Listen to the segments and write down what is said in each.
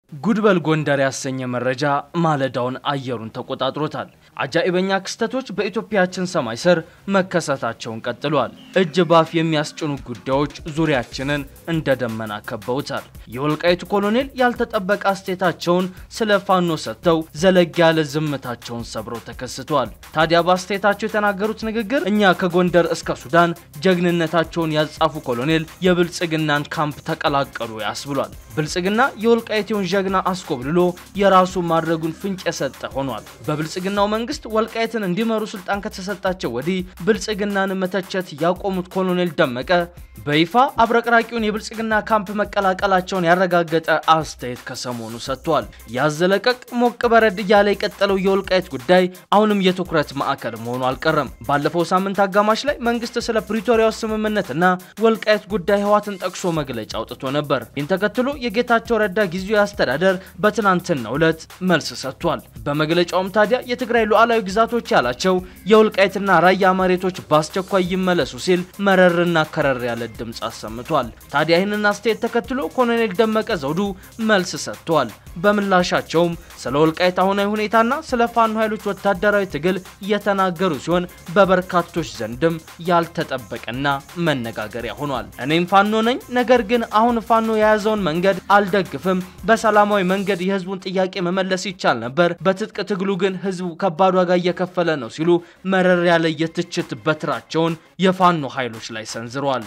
ጉድበል ጎንደር ያሰኘ መረጃ ማለዳውን አየሩን ተቆጣጥሮታል። አጃኢበኛ ክስተቶች በኢትዮጵያችን ሰማይ ስር መከሰታቸውን ቀጥሏል። እጅ ባፍ የሚያስጭኑ ጉዳዮች ዙሪያችንን እንደ ደመና ከበውታል። የወልቃይቱ ኮሎኔል ያልተጠበቀ አስተያየታቸውን ስለ ፋኖ ሰጥተው ዘለግ ያለ ዝምታቸውን ሰብረው ተከስተዋል። ታዲያ በአስተያየታቸው የተናገሩት ንግግር እኛ ከጎንደር እስከ ሱዳን ጀግንነታቸውን ያጻፉ ኮሎኔል የብልጽግናን ካምፕ ተቀላቀሉ ያስብሏል። ብልጽግና የወልቃይቱን ጀግና አስቆብልሎ የራሱ ማድረጉን ፍንጭ የሰጠ ሆኗል። በብልጽግናው መንግስት ወልቃይትን እንዲመሩ ስልጣን ከተሰጣቸው ወዲህ ብልጽግናን መተቸት ያቆሙት ኮሎኔል ደመቀ በይፋ አብረቅራቂውን የብልጽግና ካምፕ መቀላቀላቸውን ያረጋገጠ አስተያየት ከሰሞኑ ሰጥቷል። ያዘለቀቅ ሞቅ በረድ ያለ የቀጠለው የወልቃይት ጉዳይ አሁንም የትኩረት ማዕከል መሆኑ አልቀረም። ባለፈው ሳምንት አጋማሽ ላይ መንግስት ስለ ፕሪቶሪያው ስምምነትና ወልቃይት ጉዳይ ህዋትን ጠቅሶ መግለጫ አውጥቶ ነበር። ይህን ተከትሎ የጌታቸው ረዳ ጊዜያዊ አስተዳደር በትናንትናው ዕለት መልስ ሰጥቷል። በመግለጫውም ታዲያ የትግራይ ሉዓላዊ ግዛቶች ያላቸው የወልቃይትና ራያ መሬቶች በአስቸኳይ ይመለሱ ሲል መረርና ከረር ያለ ድምጽ አሰምቷል። ታዲያ ይህንን አስተያየት ተከትሎ ኮሎኔል ደመቀ ዘውዱ መልስ ሰጥቷል። በምላሻቸውም ስለ ወልቃይት አሁናዊ ሁኔታና ስለ ፋኖ ኃይሎች ወታደራዊ ትግል የተናገሩ ሲሆን በበርካቶች ዘንድም ያልተጠበቀና መነጋገሪያ ሆኗል። እኔም ፋኖ ነኝ፣ ነገር ግን አሁን ፋኖ የያዘውን መንገድ አልደግፍም። በሰላማዊ መንገድ የህዝቡን ጥያቄ መመለስ ይቻል ነበር፣ በትጥቅ ትግሉ ግን ህዝቡ ከባድ ዋጋ እየከፈለ ነው ሲሉ መረር ያለ የትችት በትራቸውን የፋኖ ኃይሎች ላይ ሰንዝረዋል።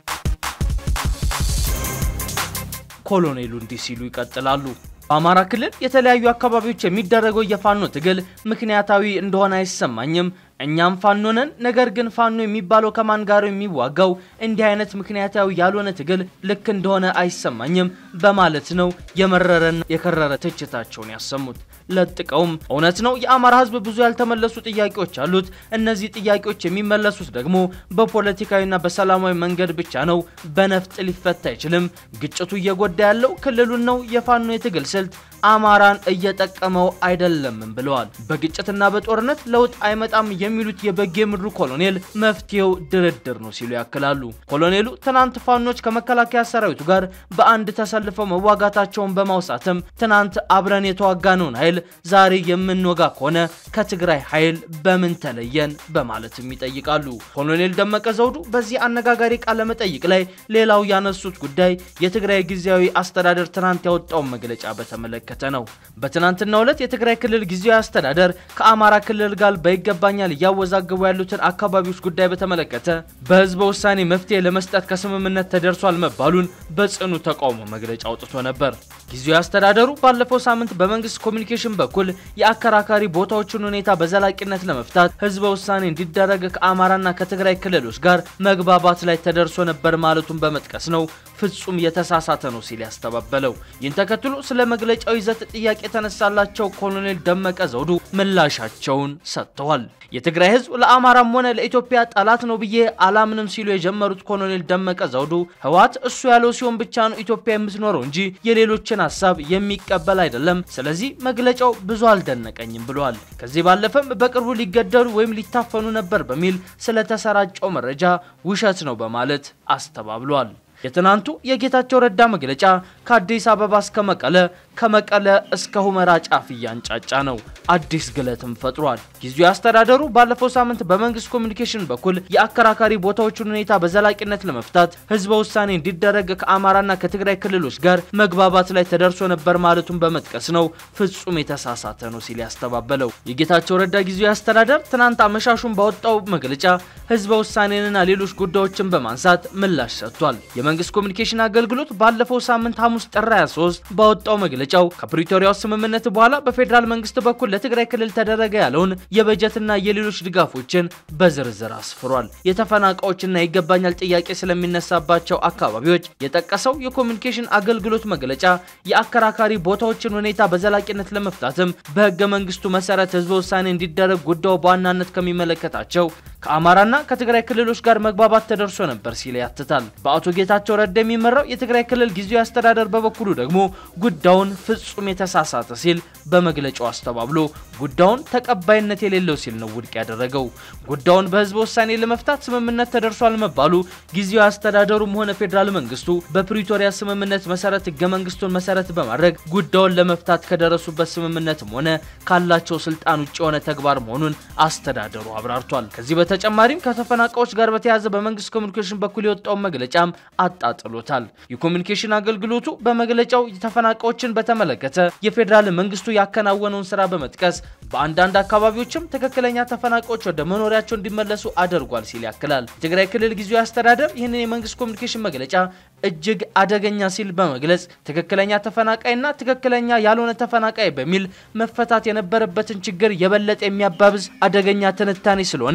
ኮሎኔሉ እንዲህ ሲሉ ይቀጥላሉ። በአማራ ክልል የተለያዩ አካባቢዎች የሚደረገው የፋኖ ትግል ምክንያታዊ እንደሆነ አይሰማኝም። እኛም ፋኖ ነን፣ ነገር ግን ፋኖ የሚባለው ከማን ጋር የሚዋጋው እንዲህ አይነት ምክንያታዊ ያልሆነ ትግል ልክ እንደሆነ አይሰማኝም በማለት ነው የመረረና የከረረ ትችታቸውን ያሰሙት። ለጥቀውም እውነት ነው የአማራ ህዝብ ብዙ ያልተመለሱ ጥያቄዎች አሉት። እነዚህ ጥያቄዎች የሚመለሱት ደግሞ በፖለቲካዊና በሰላማዊ መንገድ ብቻ ነው። በነፍጥ ሊፈታ አይችልም። ግጭቱ እየጎዳ ያለው ክልሉን ነው። የፋኖ የትግል ስልት አማራን እየጠቀመው አይደለም ብለዋል። በግጭትና በጦርነት ለውጥ አይመጣም የሚሉት የበጌ ምድሩ ኮሎኔል መፍትሄው ድርድር ነው ሲሉ ያክላሉ። ኮሎኔሉ ትናንት ፋኖች ከመከላከያ ሰራዊቱ ጋር በአንድ ተሰልፈው መዋጋታቸውን በማውሳትም ትናንት አብረን የተዋጋነውን ኃይል ዛሬ የምንወጋ ከሆነ ከትግራይ ኃይል በምን ተለየን በማለትም ይጠይቃሉ። ኮሎኔል ደመቀ ዘውዱ በዚህ አነጋጋሪ ቃለ መጠይቅ ላይ ሌላው ያነሱት ጉዳይ የትግራይ ጊዜያዊ አስተዳደር ትናንት ያወጣው መግለጫ በተመለከተ ነው። በትናንትናው ዕለት የትግራይ ክልል ጊዜያዊ አስተዳደር ከአማራ ክልል ጋር በይገባኛል ያወዛገቡ ያሉትን አካባቢዎች ጉዳይ በተመለከተ በህዝብ ውሳኔ መፍትሄ ለመስጠት ከስምምነት ተደርሷል መባሉን በጽኑ ተቃውሞ መግለጫ አውጥቶ ነበር። ጊዜያዊ አስተዳደሩ ባለፈው ሳምንት በመንግስት ኮሙኒኬሽን በኩል የአከራካሪ ቦታዎችን ሁኔታ በዘላቂነት ለመፍታት ህዝብ ውሳኔ እንዲደረግ ከአማራና ከትግራይ ክልሎች ጋር መግባባት ላይ ተደርሶ ነበር ማለቱን በመጥቀስ ነው ፍጹም የተሳሳተ ነው ሲል ያስተባበለው። ይህን ተከትሎ ስለ መግለጫው ይዘት ጥያቄ ተነሳላቸው ኮሎኔል ደመቀ ዘውዱ ምላሻቸውን ሰጥተዋል። የትግራይ ህዝብ ለአማራም ሆነ ለኢትዮጵያ ጠላት ነው ብዬ አላምንም ሲሉ የጀመሩት ኮሎኔል ደመቀ ዘውዱ ህዋት እሱ ያለው ሲሆን ብቻ ነው ኢትዮጵያ የምትኖረው እንጂ የሌሎችን ሐሳብ የሚቀበል አይደለም። ስለዚህ መግለጫው ብዙ አልደነቀኝም ብለዋል። ከዚህ ባለፈም በቅርቡ ሊገደሉ ወይም ሊታፈኑ ነበር በሚል ስለተሰራጨው መረጃ ውሸት ነው በማለት አስተባብሏል። የትናንቱ የጌታቸው ረዳ መግለጫ ከአዲስ አበባ እስከ መቀለ ከመቀለ እስከ ሁመራ ጫፍ ያንጫጫ ነው። አዲስ ግለትም ፈጥሯል። ጊዜያዊ አስተዳደሩ ባለፈው ሳምንት በመንግስት ኮሙኒኬሽን በኩል የአከራካሪ ቦታዎችን ሁኔታ በዘላቂነት ለመፍታት ህዝብ ውሳኔ እንዲደረግ ከአማራና ከትግራይ ክልሎች ጋር መግባባት ላይ ተደርሶ ነበር ማለቱን በመጥቀስ ነው ፍጹም የተሳሳተ ነው ሲል ያስተባበለው። የጌታቸው ረዳ ጊዜያዊ አስተዳደር ትናንት አመሻሹን ባወጣው መግለጫ ህዝብ ውሳኔንና ሌሎች ጉዳዮችን በማንሳት ምላሽ ሰጥቷል። የመንግስት ኮሙኒኬሽን አገልግሎት ባለፈው ሳምንት ሐሙስ ጥር 23 ባወጣው መግለጫው ከፕሪቶሪያው ስምምነት በኋላ በፌደራል መንግስት በኩል ለትግራይ ክልል ተደረገ ያለውን የበጀትና የሌሎች ድጋፎችን በዝርዝር አስፍሯል። የተፈናቃዮችና ይገባኛል ጥያቄ ስለሚነሳባቸው አካባቢዎች የጠቀሰው የኮሙኒኬሽን አገልግሎት መግለጫ የአከራካሪ ቦታዎችን ሁኔታ በዘላቂነት ለመፍታትም በህገ መንግስቱ መሰረት ህዝብ ውሳኔ እንዲደረግ ጉዳዩ በዋናነት ከሚመለከታቸው ከአማራና ከትግራይ ክልሎች ጋር መግባባት ተደርሶ ነበር ሲል ያትታል። በአቶ ጌታቸው ረዳ የሚመራው የትግራይ ክልል ጊዜያዊ አስተዳደር በበኩሉ ደግሞ ጉዳዩን ፍጹም የተሳሳተ ሲል በመግለጫው አስተባብሎ ጉዳዩን ተቀባይነት የሌለው ሲል ነው ውድቅ ያደረገው። ጉዳዩን በህዝብ ውሳኔ ለመፍታት ስምምነት ተደርሷል መባሉ ጊዜያዊ አስተዳደሩም ሆነ ፌደራል መንግስቱ በፕሪቶሪያ ስምምነት መሰረት ህገ መንግስቱን መሰረት በማድረግ ጉዳዩን ለመፍታት ከደረሱበት ስምምነትም ሆነ ካላቸው ስልጣን ውጭ የሆነ ተግባር መሆኑን አስተዳደሩ አብራርቷል። ከዚህ በተጨማሪም ከተፈናቃዮች ጋር በተያያዘ በመንግስት ኮሙኒኬሽን በኩል የወጣው መግለጫም አጣጥሎታል። የኮሙኒኬሽን አገልግሎቱ በመግለጫው ተፈናቃዮችን በተመለከተ የፌደራል መንግስቱ ያከናወነውን ስራ በመጥቀስ በአንዳንድ አካባቢዎችም ትክክለኛ ተፈናቃዮች ወደ መኖሪያቸው እንዲመለሱ አድርጓል ሲል ያክላል። ትግራይ ክልል ጊዜያዊ አስተዳደር ይህንን የመንግስት ኮሙኒኬሽን መግለጫ እጅግ አደገኛ ሲል በመግለጽ ትክክለኛ ተፈናቃይና ትክክለኛ ያልሆነ ተፈናቃይ በሚል መፈታት የነበረበትን ችግር የበለጠ የሚያባብዝ አደገኛ ትንታኔ ስለሆነ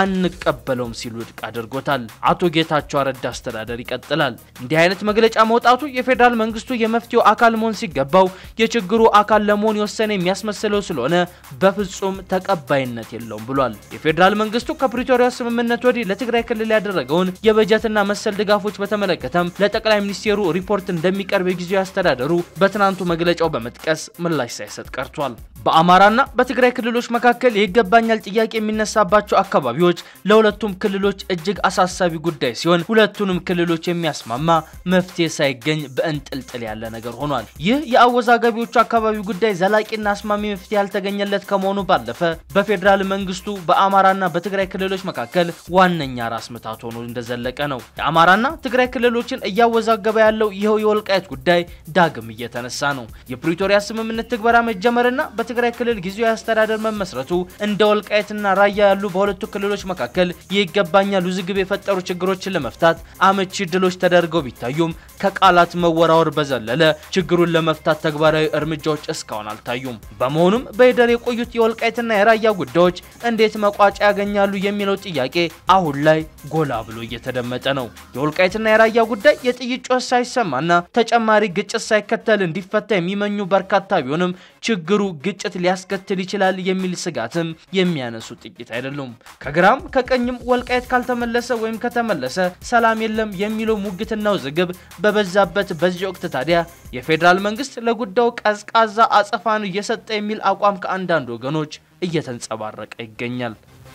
አንቀበለውም ሲል ውድቅ አድርጎታል። አቶ ጌታቸው ረዳ አስተዳደር ይቀጥላል። እንዲህ አይነት መግለጫ መውጣቱ የፌደራል መንግስቱ የመፍትሄው አካል መሆን ሲገባው የችግሩ አካል ለመሆን የወሰነ የሚያስመስለው ስለሆነ በፍጹም ተቀባይነት የለውም ብሏል። የፌደራል መንግስቱ ከፕሪቶሪያ ስምምነት ወዲህ ለትግራይ ክልል ያደረገውን የበጀትና መሰል ድጋፎች በተመለከተም ለጠቅላይ ሚኒስቴሩ ሪፖርት እንደሚቀርብ የጊዜያዊ አስተዳደሩ በትናንቱ መግለጫው በመጥቀስ ምላሽ ሳይሰጥ ቀርቷል። በአማራና በትግራይ ክልሎች መካከል የይገባኛል ጥያቄ የሚነሳባቸው አካባቢዎች ለሁለቱም ክልሎች እጅግ አሳሳቢ ጉዳይ ሲሆን ሁለቱንም ክልሎች የሚያስማማ መፍትሄ ሳይገኝ በእንጥልጥል ያለ ነገር ሆኗል። ይህ የአወዛጋቢዎቹ አካባቢ ጉዳይ ዘላቂና አስማሚ መፍትሄ ያልተገኘለት ከመሆኑ ባለፈ በፌደራል መንግስቱ በአማራና በትግራይ ክልሎች መካከል ዋነኛ ራስ ምታት ሆኖ እንደዘለቀ ነው። የአማራና ትግራይ ክልሎችን እያወዛገበ ያለው ይሄው የወልቃይት ጉዳይ ዳግም እየተነሳ ነው። የፕሪቶሪያ ስምምነት ትግበራ መጀመርና በትግራይ ክልል ጊዜያዊ አስተዳደር መመስረቱ እንደ ወልቃይትና ራያ ያሉ በሁለቱ ክልሎች መካከል የይገባኛል ውዝግብ የፈጠሩ ችግሮችን ለመፍታት አመቺ ድሎች ተደርገው ቢታዩም ከቃላት መወራወር በዘለለ ችግሩን ለመፍታት ተግባራዊ እርምጃዎች እስካሁን አልታዩም። በመሆኑም በይደር የቆዩት የወልቃይትና የራያ ጉዳዮች እንዴት መቋጫ ያገኛሉ የሚለው ጥያቄ አሁን ላይ ጎላ ብሎ እየተደመጠ ነው። የወልቃይትና የራያ ጉዳይ የጥይት ጩኸት ሳይሰማና ተጨማሪ ግጭት ሳይከተል እንዲፈታ የሚመኙ በርካታ ቢሆንም ችግሩ ግጭት ሊያስከትል ይችላል የሚል ስጋትም የሚያነሱ ጥቂት አይደሉም። ከግራም ከቀኝም ወልቃይት ካልተመለሰ ወይም ከተመለሰ ሰላም የለም የሚለው ሙግትና ውዝግብ በበዛበት በዚህ ወቅት ታዲያ የፌደራል መንግስት ለጉዳዩ ቀዝቃዛ አጸፋን እየሰጠ የሚል አቋም ከአንዳንድ ወገኖች እየተንጸባረቀ ይገኛል።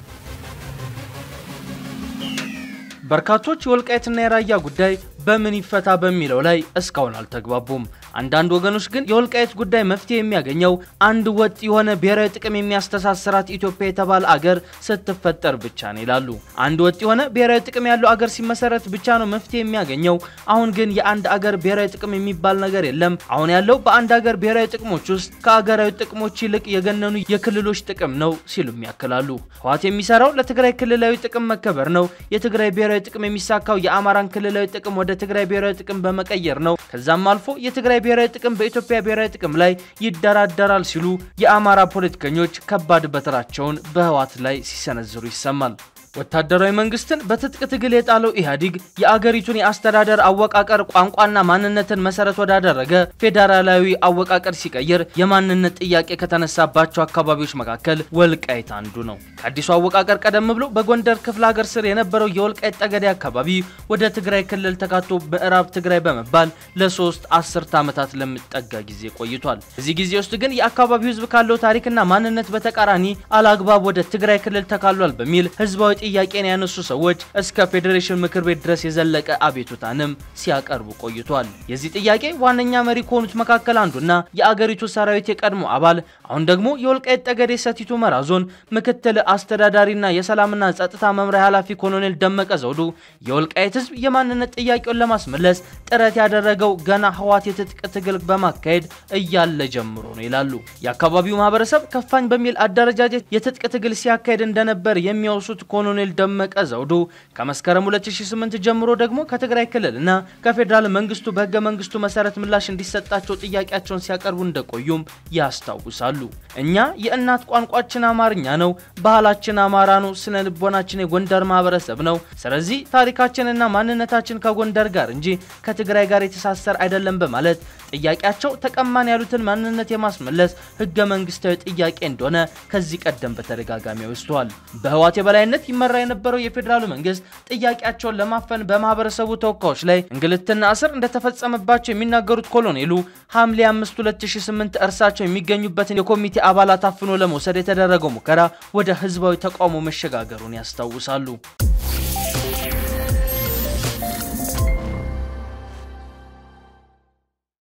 በርካቶች የወልቃይትና የራያ ጉዳይ በምን ይፈታ በሚለው ላይ እስካሁን አልተግባቡም። አንዳንድ ወገኖች ግን የወልቃይት ጉዳይ መፍትሄ የሚያገኘው አንድ ወጥ የሆነ ብሔራዊ ጥቅም የሚያስተሳስራት ኢትዮጵያ የተባለ አገር ስትፈጠር ብቻ ነው ይላሉ። አንድ ወጥ የሆነ ብሔራዊ ጥቅም ያለው አገር ሲመሰረት ብቻ ነው መፍትሄ የሚያገኘው። አሁን ግን የአንድ አገር ብሔራዊ ጥቅም የሚባል ነገር የለም። አሁን ያለው በአንድ አገር ብሔራዊ ጥቅሞች ውስጥ ከአገራዊ ጥቅሞች ይልቅ የገነኑ የክልሎች ጥቅም ነው ሲሉም ያክላሉ። ህወሓት የሚሰራው ለትግራይ ክልላዊ ጥቅም መከበር ነው። የትግራይ ብሔራዊ ጥቅም የሚሳካው የአማራን ክልላዊ ጥቅም ወደ ትግራይ ብሔራዊ ጥቅም በመቀየር ነው። ከዛም አልፎ የትግራይ ብሔራዊ ጥቅም በኢትዮጵያ ብሔራዊ ጥቅም ላይ ይደራደራል ሲሉ የአማራ ፖለቲከኞች ከባድ በትራቸውን በህወሓት ላይ ሲሰነዝሩ ይሰማል። ወታደራዊ መንግስትን በትጥቅ ትግል የጣለው ኢህአዴግ የአገሪቱን የአስተዳደር አወቃቀር ቋንቋና ማንነትን መሰረት ወዳደረገ ፌደራላዊ አወቃቀር ሲቀይር የማንነት ጥያቄ ከተነሳባቸው አካባቢዎች መካከል ወልቃይት አንዱ ነው። ከአዲሱ አወቃቀር ቀደም ብሎ በጎንደር ክፍለ ሀገር ስር የነበረው የወልቃይት ጠገዴ አካባቢ ወደ ትግራይ ክልል ተካቶ ምዕራብ ትግራይ በመባል ለ3 አስርት ዓመታት ለሚጠጋ ጊዜ ቆይቷል። በዚህ ጊዜ ውስጥ ግን የአካባቢው ህዝብ ካለው ታሪክና ማንነት በተቃራኒ አላግባብ ወደ ትግራይ ክልል ተካሏል በሚል ህዝባዊ ጥያቄን ያነሱ ሰዎች እስከ ፌዴሬሽን ምክር ቤት ድረስ የዘለቀ አቤቱታንም ሲያቀርቡ ቆይቷል። የዚህ ጥያቄ ዋነኛ መሪ ከሆኑት መካከል አንዱና የአገሪቱ ሰራዊት የቀድሞ አባል አሁን ደግሞ የወልቃይት ጠገዴ ሰቲት ሁመራ ዞን ምክትል አስተዳዳሪና የሰላምና ጸጥታ መምሪያ ኃላፊ ኮሎኔል ደመቀ ዘውዱ የወልቃይት ህዝብ የማንነት ጥያቄውን ለማስመለስ ጥረት ያደረገው ገና ህወሓት የትጥቅ ትግል በማካሄድ እያለ ጀምሮ ነው ይላሉ። የአካባቢው ማህበረሰብ ከፋኝ በሚል አደረጃጀት የትጥቅ ትግል ሲያካሄድ እንደነበር የሚያወሱት ኮሎኔል ደመቀ ዘውዱ ከመስከረም 2008 ጀምሮ ደግሞ ከትግራይ ክልልና ከፌደራል መንግስቱ በህገ መንግስቱ መሰረት ምላሽ እንዲሰጣቸው ጥያቄያቸውን ሲያቀርቡ እንደቆዩም ያስታውሳሉ። እኛ የእናት ቋንቋችን አማርኛ ነው፣ ባህላችን አማራ ነው፣ ስነ ልቦናችን የጎንደር ማህበረሰብ ነው። ስለዚህ ታሪካችንና ማንነታችን ከጎንደር ጋር እንጂ ከትግራይ ጋር የተሳሰረ አይደለም በማለት ጥያቄያቸው ተቀማን ያሉትን ማንነት የማስመለስ ህገ መንግስታዊ ጥያቄ እንደሆነ ከዚህ ቀደም በተደጋጋሚ ወስቷል። በህወሓት የበላይነት ይመራ የነበረው የፌደራሉ መንግስት ጥያቄያቸውን ለማፈን በማህበረሰቡ ተወካዮች ላይ እንግልትና እስር እንደተፈጸመባቸው የሚናገሩት ኮሎኔሉ ሐምሌ 5 2008 እርሳቸው የሚገኙበትን የኮሚቴ አባላት አፍኖ ለመውሰድ የተደረገው ሙከራ ወደ ህዝባዊ ተቃውሞ መሸጋገሩን ያስታውሳሉ።